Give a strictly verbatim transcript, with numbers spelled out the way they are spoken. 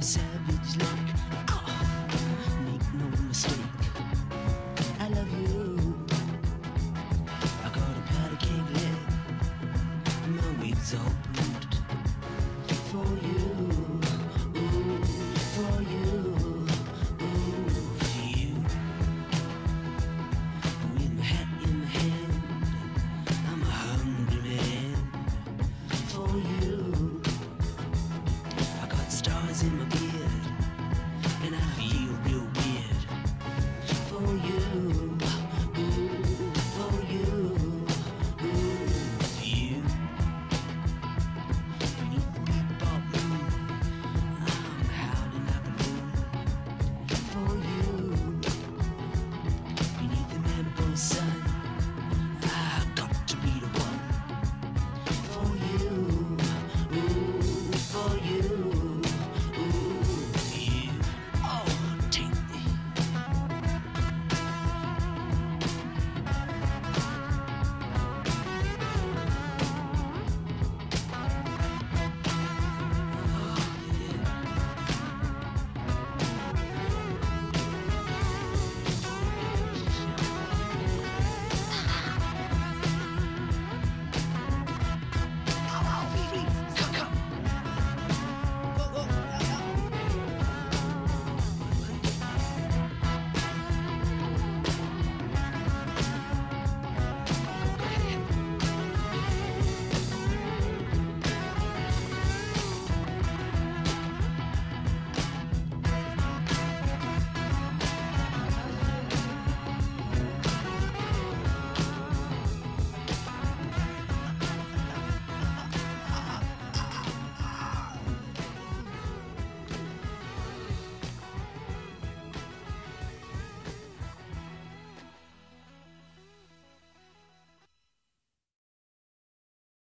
savage like. Oh, make no mistake, I love you. I got a powder keg leg, my wig's all bruised. For you, ooh, for you, ooh, for you. With my hat in my hand, I'm a hungry man. For you, I got stars in my beard.